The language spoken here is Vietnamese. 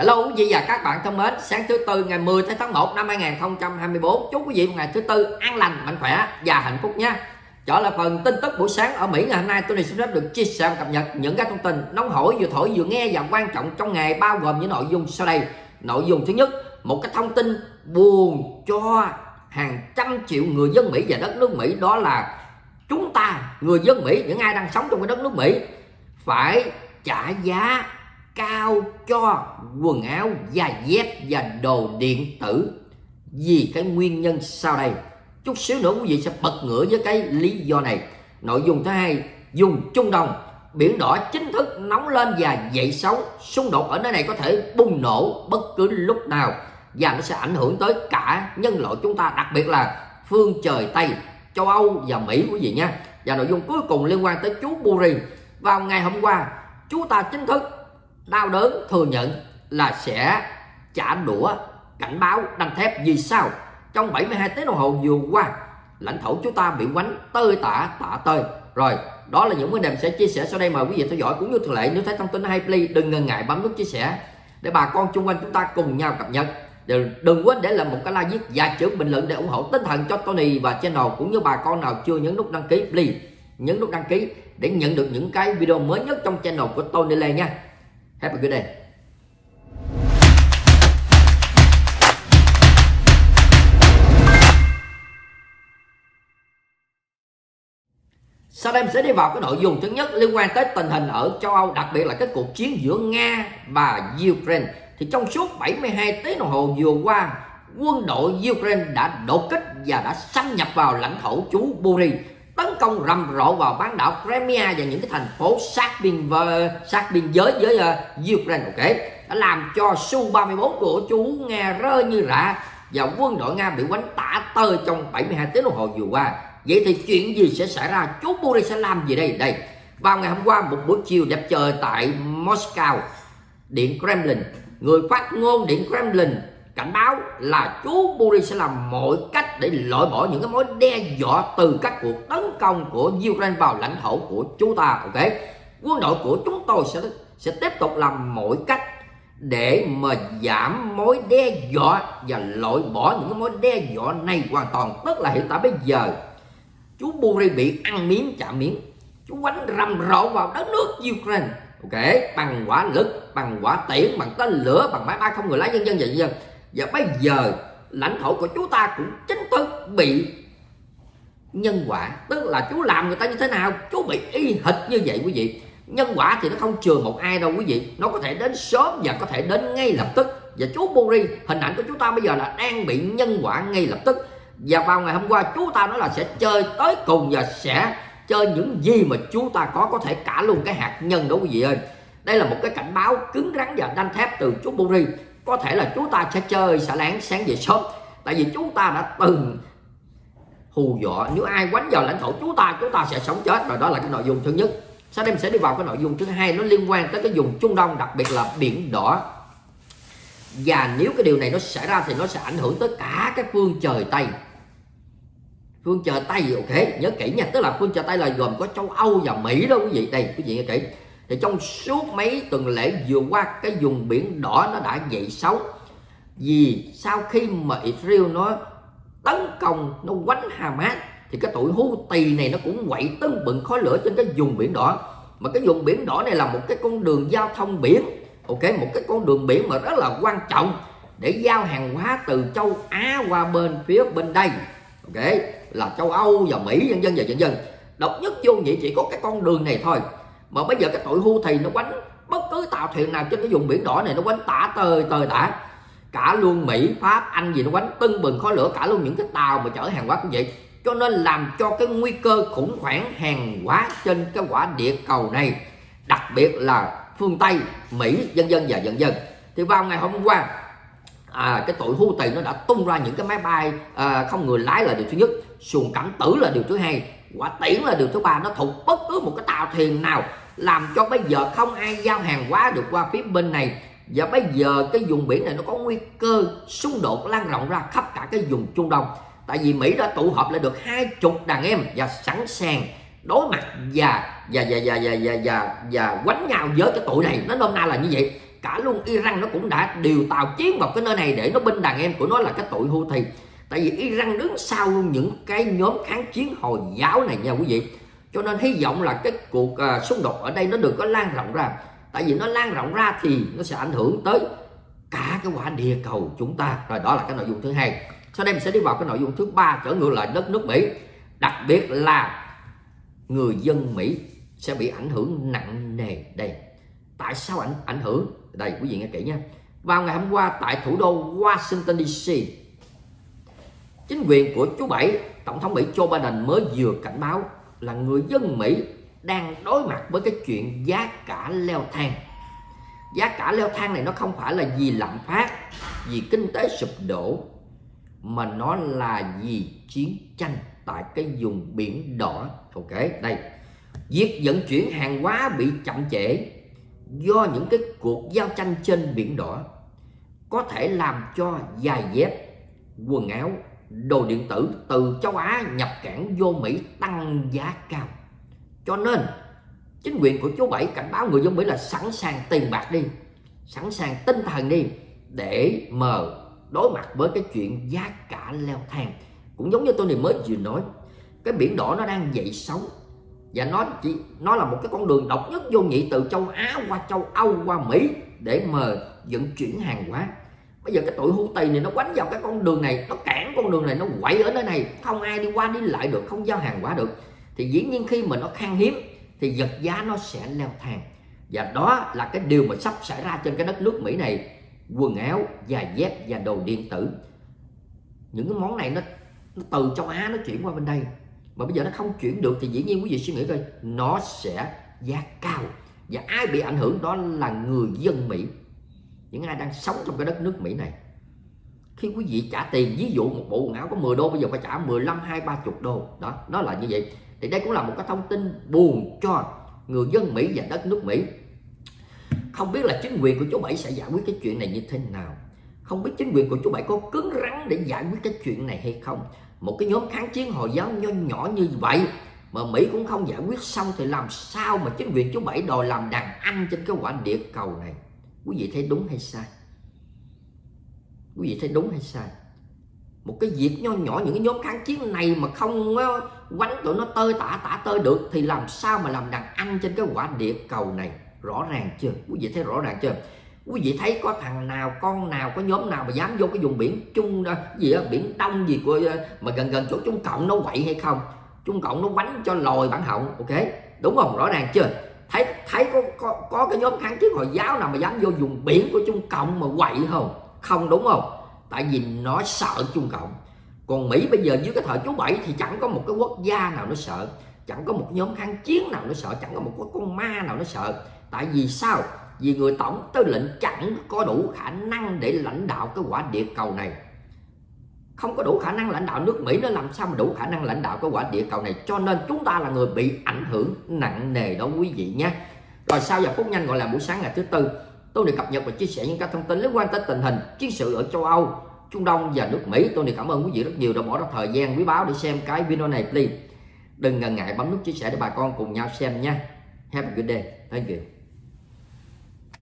Hello quý vị và các bạn thân mến, sáng thứ Tư ngày 10 tháng 1 năm 2024. Chúc quý vị một ngày thứ Tư an lành, mạnh khỏe và hạnh phúc nha. Trở lại phần tin tức buổi sáng ở Mỹ ngày hôm nay, tôi xin phép được chia sẻ và cập nhật những cái thông tin nóng hổi vừa thổi vừa nghe và quan trọng trong ngày, bao gồm những nội dung sau đây. Nội dung thứ nhất, một cái thông tin buồn cho hàng trăm triệu người dân Mỹ và đất nước Mỹ, đó là chúng ta, người dân Mỹ, những ai đang sống trong cái đất nước Mỹ, phải trả giá cao cho quần áo và dép và đồ điện tử. Vì cái nguyên nhân sau đây, chút xíu nữa quý vị sẽ bật ngửa với cái lý do này. Nội dung thứ hai, vùng Trung Đông, biển đỏ chính thức nóng lên và dậy sóng. Xung đột ở nơi này có thể bùng nổ bất cứ lúc nào và nó sẽ ảnh hưởng tới cả nhân loại chúng ta, đặc biệt là phương trời Tây, châu Âu và Mỹ quý vị nha. Và nội dung cuối cùng liên quan tới chú Buri. Vào ngày hôm qua, chú ta chính thức đau đớn thừa nhận là sẽ trả đũa cảnh báo đanh thép. Vì sao? Trong 72 tiếng đồng hồ vừa qua, lãnh thổ chúng ta bị quánh tơi tả tơi. Rồi, đó là những vấn đề mình sẽ chia sẻ sau đây, mời quý vị theo dõi. Cũng như thường lệ, nếu thấy thông tin hay, please đừng ngần ngại bấm nút chia sẻ để bà con xung quanh chúng ta cùng nhau cập nhật. Đừng quên để lại một cái like viết và chữ bình luận để ủng hộ tinh thần cho Tony và channel. Cũng như bà con nào chưa nhấn nút đăng ký, please nhấn nút đăng ký để nhận được những cái video mới nhất trong channel của Tony Lê nha. Have a good day. Sau đây mình sẽ đi vào cái nội dung thứ nhất liên quan tới tình hình ở châu Âu, đặc biệt là cái cuộc chiến giữa Nga và Ukraine. Thì trong suốt 72 tiếng đồng hồ vừa qua, quân đội Ukraine đã đột kích và đã xâm nhập vào lãnh thổ chú Buri, tấn công rầm rộ vào bán đảo Crimea và những cái thành phố sát biên giới với Ukraine. Ok, đã làm cho Su-34 của chú Nga rơi như rạ và quân đội Nga bị quánh tả tơi trong 72 tiếng đồng hồ vừa qua. Vậy thì chuyện gì sẽ xảy ra? Chú Buri sẽ làm gì đây? Đây, vào ngày hôm qua một buổi chiều đẹp trời tại Moscow, Điện Kremlin, người phát ngôn Điện Kremlin cảnh báo là chú Buri sẽ làm mọi cách để loại bỏ những cái mối đe dọa từ các cuộc tấn công của Ukraine vào lãnh thổ của chúng ta. Ok, quân đội của chúng tôi sẽ tiếp tục làm mọi cách để mà giảm mối đe dọa và loại bỏ những cái mối đe dọa này hoàn toàn. Tức là hiện tại bây giờ chú Buri bị ăn miếng trả miếng, chú quánh rầm rộ vào đất nước Ukraine. Ok, bằng hỏa lực, bằng hỏa tiễn, bằng tên lửa, bằng máy bay không người lái, dân dân. Và bây giờ lãnh thổ của chúng ta cũng chính thức bị nhân quả. Tức là chú làm người ta như thế nào, chú bị y hệt như vậy quý vị. Nhân quả thì nó không chừa một ai đâu quý vị, nó có thể đến sớm và có thể đến ngay lập tức. Và chú Buri, hình ảnh của chúng ta bây giờ là đang bị nhân quả ngay lập tức. Và vào ngày hôm qua chú ta nói là sẽ chơi tới cùng và sẽ chơi những gì mà chú ta có thể cả luôn cái hạt nhân đó quý vị ơi. Đây là một cái cảnh báo cứng rắn và đanh thép từ chú Buri. Có thể là chúng ta sẽ chơi xả láng sáng về sớm, tại vì chúng ta đã từng hù dọa nếu ai quánh vào lãnh thổ chúng ta sẽ sống chết rồi. Đó là cái nội dung thứ nhất. Sau đây mình sẽ đi vào cái nội dung thứ hai, nó liên quan tới cái vùng Trung Đông, đặc biệt là biển đỏ. Và nếu cái điều này nó xảy ra thì nó sẽ ảnh hưởng tới cả cái phương trời Tây. Phương trời Tây, ok, nhớ kỹ nha, tức là phương trời Tây là gồm có châu Âu và Mỹ đó quý vị. Đây quý vị nghe kỹ. Thì trong suốt mấy tuần lễ vừa qua, cái vùng biển đỏ nó đã dậy sóng. Vì sau khi mà Israel nó tấn công, nó quánh Hamas, thì cái tụi Houthi này nó cũng quậy tưng bừng khói lửa trên cái vùng biển đỏ. Mà cái vùng biển đỏ này là một cái con đường giao thông biển, ok, một cái con đường biển mà rất là quan trọng để giao hàng hóa từ châu Á qua bên phía bên đây, ok, là châu Âu và Mỹ, dân dân. Độc nhất vô nhị chỉ có cái con đường này thôi. Mà bây giờ cái tụi Houthi nó quánh bất cứ tàu thuyền nào trên cái vùng biển đỏ này, nó quánh tả tơi tả. Cả luôn Mỹ, Pháp, Anh gì nó quánh tưng bừng khói lửa, cả luôn những cái tàu mà chở hàng hóa cũng vậy. Cho nên làm cho cái nguy cơ khủng hoảng hàng hóa trên cái quả địa cầu này, đặc biệt là phương Tây, Mỹ, dân dân. Thì vào ngày hôm qua, cái tụi Houthi nó đã tung ra những cái máy bay không người lái là điều thứ nhất, xuồng cảm tử là điều thứ hai, quả tiễn là điều thứ ba. Nó thục bất cứ một cái tàu thuyền nào, làm cho bây giờ không ai giao hàng hóa được qua phía bên này. Và bây giờ cái vùng biển này nó có nguy cơ xung đột lan rộng ra khắp cả cái vùng Trung Đông. Tại vì Mỹ đã tụ họp lại được 20 đàn em và sẵn sàng đối mặt và quánh nhau với cái tụi này. Nó nôm na là như vậy. cả luôn Iran nó cũng đã điều tàu chiến vào cái nơi này để nó binh đàn em của nó là cái tụi Houthi. Tại vì Iran đứng sau những cái nhóm kháng chiến Hồi giáo này nha quý vị. Cho nên hy vọng là cái cuộc xung đột ở đây nó đừng có lan rộng ra. Tại vì nó lan rộng ra thì nó sẽ ảnh hưởng tới cả cái quả địa cầu chúng ta. Rồi đó là cái nội dung thứ hai. Sau đây mình sẽ đi vào cái nội dung thứ ba, trở ngược lại đất nước Mỹ. Đặc biệt là người dân Mỹ sẽ bị ảnh hưởng nặng nề đây. Tại sao ảnh hưởng? Đây quý vị nghe kỹ nha. Vào ngày hôm qua tại thủ đô Washington DC, chính quyền của chú Bảy, Tổng thống Mỹ Joe Biden mới vừa cảnh báo là người dân Mỹ đang đối mặt với cái chuyện giá cả leo thang. Giá cả leo thang này nó không phải là vì lạm phát, vì kinh tế sụp đổ, mà nó là vì chiến tranh tại cái vùng biển đỏ. Ok, đây. Việc vận chuyển hàng hóa bị chậm trễ do những cái cuộc giao tranh trên biển đỏ có thể làm cho giày dép, quần áo, đồ điện tử từ châu Á nhập cảng vô Mỹ tăng giá cao. Cho nên chính quyền của chú Bảy cảnh báo người dân Mỹ là sẵn sàng tiền bạc đi, sẵn sàng tinh thần đi, để mà đối mặt với cái chuyện giá cả leo thang. Cũng giống như tôi mới vừa nói, cái biển đỏ nó đang dậy sóng, và nó là một cái con đường độc nhất vô nhị từ châu Á qua châu Âu qua Mỹ để mà vận chuyển hàng hóa. Bây giờ cái tụi Houthi này nó quánh vào cái con đường này, nó cản con đường này, nó quậy ở nơi này, không ai đi qua đi lại được, không giao hàng hóa được. Thì dĩ nhiên khi mà nó khan hiếm thì vật giá nó sẽ leo thang. Và đó là cái điều mà sắp xảy ra trên cái đất nước Mỹ này. Quần áo, giày dép và đồ điện tử, những cái món này nó từ châu Á nó chuyển qua bên đây, mà bây giờ nó không chuyển được thì dĩ nhiên quý vị suy nghĩ coi, nó sẽ giá cao. Và ai bị ảnh hưởng đó là người dân Mỹ, những ai đang sống trong cái đất nước Mỹ này. Khi quý vị trả tiền, ví dụ một bộ quần áo có 10 đô, bây giờ phải trả 15, 20, 30 đô. Đó, nó là như vậy. Thì đây cũng là một cái thông tin buồn cho người dân Mỹ và đất nước Mỹ. Không biết là chính quyền của chú Bảy sẽ giải quyết cái chuyện này như thế nào. Không biết chính quyền của chú Bảy có cứng rắn để giải quyết cái chuyện này hay không. Một cái nhóm kháng chiến Hồi giáo nho nhỏ như vậy mà Mỹ cũng không giải quyết xong, thì làm sao mà chính quyền chú Bảy đòi làm đàn anh trên cái quả địa cầu này? Quý vị thấy đúng hay sai? Quý vị thấy đúng hay sai? Một cái việc nho nhỏ, những cái nhóm kháng chiến này mà không quánh tụi nó tơi tả tơi được, thì làm sao mà làm đàn anh trên cái quả địa cầu này? Rõ ràng chưa? Quý vị thấy rõ ràng chưa? Quý vị thấy có thằng nào, con nào, có nhóm nào mà dám vô cái vùng biển Trung gì đó, biển Đông gì của mà gần chỗ Trung Cộng nó quậy hay không? Trung Cộng nó quánh cho lòi bản họng. Ok, đúng không? Rõ ràng chưa? Thấy có cái nhóm kháng chiến Hồi giáo nào mà dám vô vùng biển của Trung Cộng mà quậy không? Không, đúng không? Tại vì nó sợ Trung Cộng. Còn Mỹ bây giờ dưới cái thời chú Bảy thì chẳng có một cái quốc gia nào nó sợ, chẳng có một nhóm kháng chiến nào nó sợ, chẳng có một con ma nào nó sợ. Tại vì sao? Vì người tổng tư lệnh chẳng có đủ khả năng để lãnh đạo cái quả địa cầu này. Không có đủ khả năng lãnh đạo nước Mỹ, nó làm sao mà đủ khả năng lãnh đạo cái quả địa cầu này. Cho nên chúng ta là người bị ảnh hưởng nặng nề đó quý vị nhé. Rồi sau giờ phút nhanh gọi là buổi sáng ngày thứ Tư, tôi được cập nhật và chia sẻ những các thông tin liên quan tới tình hình chiến sự ở châu Âu, Trung Đông và nước Mỹ. Tôi cảm ơn quý vị rất nhiều đã bỏ ra thời gian quý báu để xem cái video này. Please đừng ngần ngại bấm nút chia sẻ để bà con cùng nhau xem nha. Have a good day. Thank you.